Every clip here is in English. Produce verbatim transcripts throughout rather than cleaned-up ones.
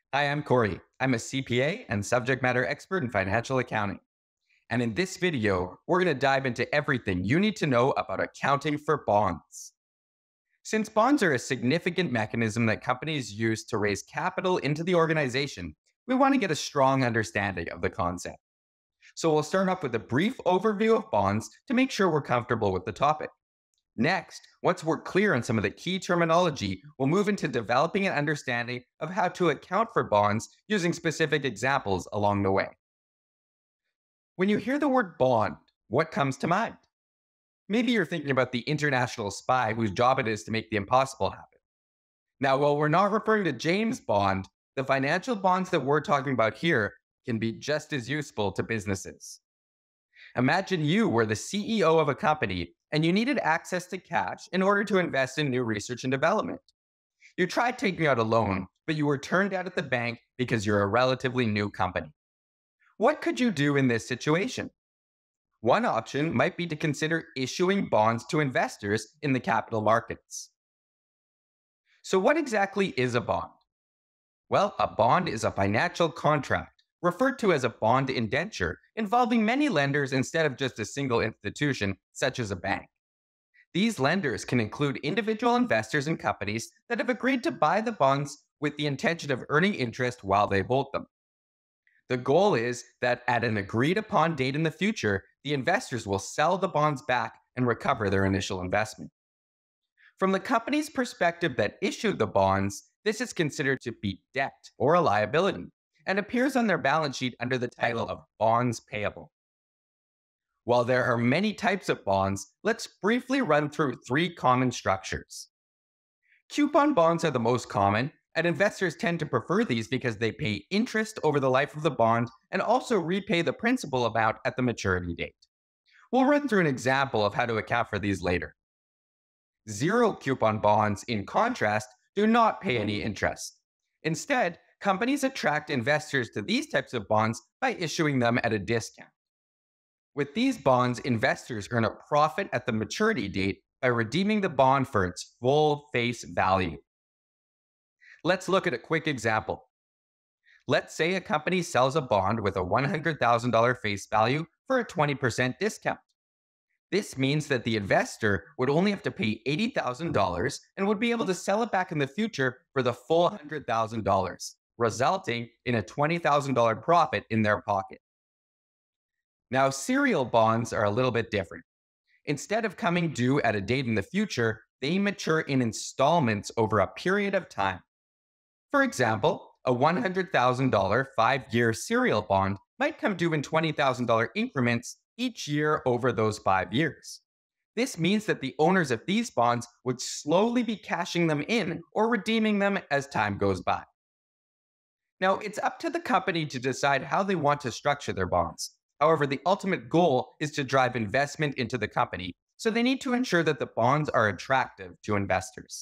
Hi, I'm Corey. I'm a C P A and subject matter expert in financial accounting. And in this video, we're going to dive into everything you need to know about accounting for bonds. Since bonds are a significant mechanism that companies use to raise capital into the organization, we want to get a strong understanding of the concept. So we'll start off with a brief overview of bonds to make sure we're comfortable with the topic. Next, once we're clear on some of the key terminology, we'll move into developing an understanding of how to account for bonds using specific examples along the way. When you hear the word bond, what comes to mind? Maybe you're thinking about the international spy whose job it is to make the impossible happen. Now, while we're not referring to James Bond, the financial bonds that we're talking about here can be just as useful to businesses. Imagine you were the C E O of a company and you needed access to cash in order to invest in new research and development. You tried taking out a loan, but you were turned down at the bank because you're a relatively new company. What could you do in this situation? One option might be to consider issuing bonds to investors in the capital markets. So, what exactly is a bond? Well, a bond is a financial contract, referred to as a bond indenture, involving many lenders instead of just a single institution, such as a bank. These lenders can include individual investors and companies that have agreed to buy the bonds with the intention of earning interest while they hold them. The goal is that at an agreed upon date in the future, the investors will sell the bonds back and recover their initial investment. From the company's perspective that issued the bonds, this is considered to be debt or a liability and appears on their balance sheet under the title of bonds payable. While there are many types of bonds, let's briefly run through three common structures. Coupon bonds are the most common, and investors tend to prefer these because they pay interest over the life of the bond and also repay the principal amount at the maturity date. We'll run through an example of how to account for these later. Zero coupon bonds, in contrast, do not pay any interest. Instead, companies attract investors to these types of bonds by issuing them at a discount. With these bonds, investors earn a profit at the maturity date by redeeming the bond for its full face value. Let's look at a quick example. Let's say a company sells a bond with a one hundred thousand dollars face value for a twenty percent discount. This means that the investor would only have to pay eighty thousand dollars and would be able to sell it back in the future for the full one hundred thousand dollars, resulting in a twenty thousand dollars profit in their pocket. Now, serial bonds are a little bit different. Instead of coming due at a date in the future, they mature in installments over a period of time. For example, a one hundred thousand dollars five-year serial bond might come due in twenty thousand dollars increments each year over those five years. This means that the owners of these bonds would slowly be cashing them in or redeeming them as time goes by. Now, it's up to the company to decide how they want to structure their bonds. However, the ultimate goal is to drive investment into the company, so they need to ensure that the bonds are attractive to investors.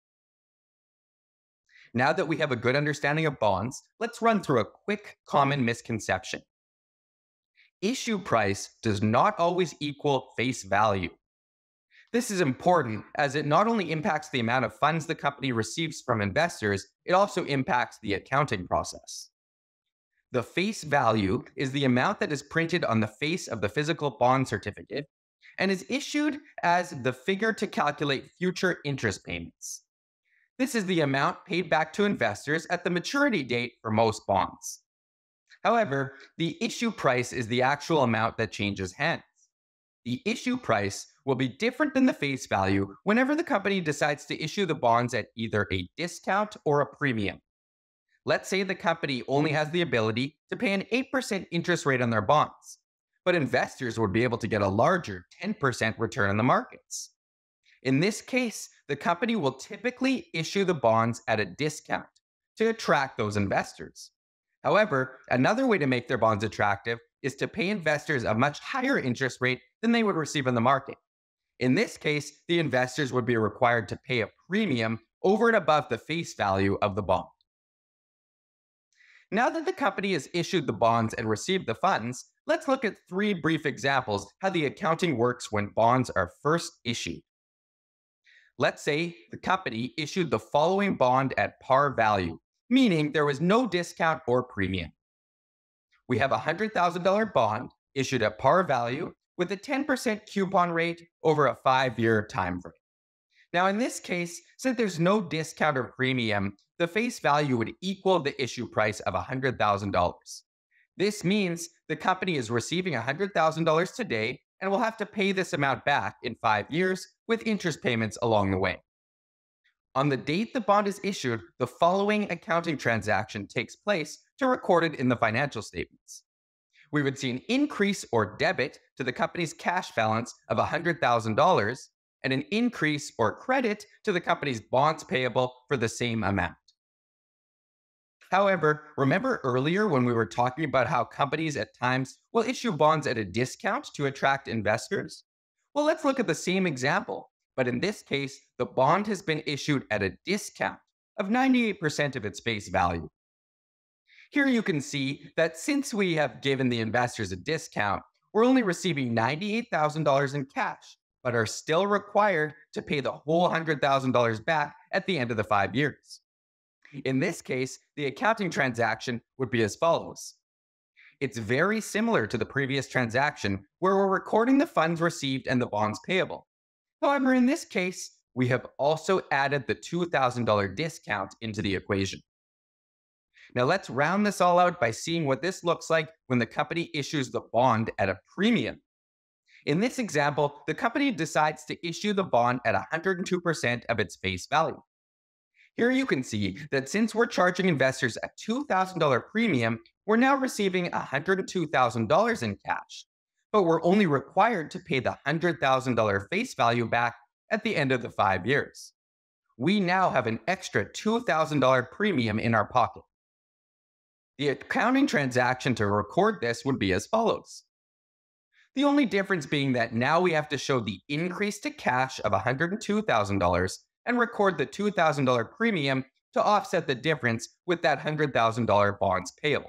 Now that we have a good understanding of bonds, let's run through a quick common misconception. Issue price does not always equal face value. This is important as it not only impacts the amount of funds the company receives from investors, it also impacts the accounting process. The face value is the amount that is printed on the face of the physical bond certificate and is issued as the figure to calculate future interest payments. This is the amount paid back to investors at the maturity date for most bonds. However, the issue price is the actual amount that changes hands. The issue price will be different than the face value whenever the company decides to issue the bonds at either a discount or a premium. Let's say the company only has the ability to pay an eight percent interest rate on their bonds, but investors would be able to get a larger ten percent return in the markets. In this case, the company will typically issue the bonds at a discount to attract those investors. However, another way to make their bonds attractive is to pay investors a much higher interest rate than they would receive in the market. In this case, the investors would be required to pay a premium over and above the face value of the bond. Now that the company has issued the bonds and received the funds, let's look at three brief examples how the accounting works when bonds are first issued. Let's say the company issued the following bond at par value, meaning there was no discount or premium. We have a one hundred thousand dollars bond issued at par value with a ten percent coupon rate over a five-year time frame. Now, in this case, since there's no discount or premium, the face value would equal the issue price of one hundred thousand dollars. This means the company is receiving one hundred thousand dollars today and will have to pay this amount back in five years with interest payments along the way. On the date the bond is issued, the following accounting transaction takes place to record it in the financial statements. We would see an increase or debit to the company's cash balance of one hundred thousand dollars and an increase or credit to the company's bonds payable for the same amount. However, remember earlier when we were talking about how companies at times will issue bonds at a discount to attract investors? Well, let's look at the same example, but in this case, the bond has been issued at a discount of ninety-eight percent of its face value. Here you can see that since we have given the investors a discount, we're only receiving ninety-eight thousand dollars in cash, but are still required to pay the whole one hundred thousand dollars back at the end of the five years. In this case, the accounting transaction would be as follows. It's very similar to the previous transaction where we're recording the funds received and the bonds payable. However, in this case, we have also added the two thousand dollars discount into the equation. Now let's round this all out by seeing what this looks like when the company issues the bond at a premium. In this example, the company decides to issue the bond at one hundred two percent of its face value. Here you can see that since we're charging investors a two thousand dollars premium, we're now receiving one hundred two thousand dollars in cash, but we're only required to pay the one hundred thousand dollars face value back at the end of the five years. We now have an extra two thousand dollars premium in our pocket. The accounting transaction to record this would be as follows. The only difference being that now we have to show the increase to cash of one hundred two thousand dollars and record the two thousand dollars premium to offset the difference with that one hundred thousand dollars bonds payable.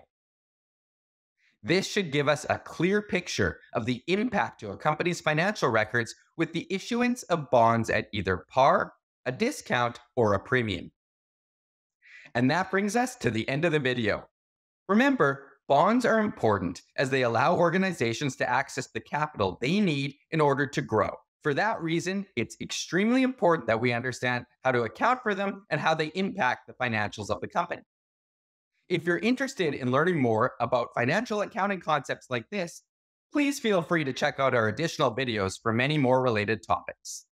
This should give us a clear picture of the impact to a company's financial records with the issuance of bonds at either par, a discount, or a premium. And that brings us to the end of the video. Remember, bonds are important as they allow organizations to access the capital they need in order to grow. For that reason, it's extremely important that we understand how to account for them and how they impact the financials of the company. If you're interested in learning more about financial accounting concepts like this, please feel free to check out our additional videos for many more related topics.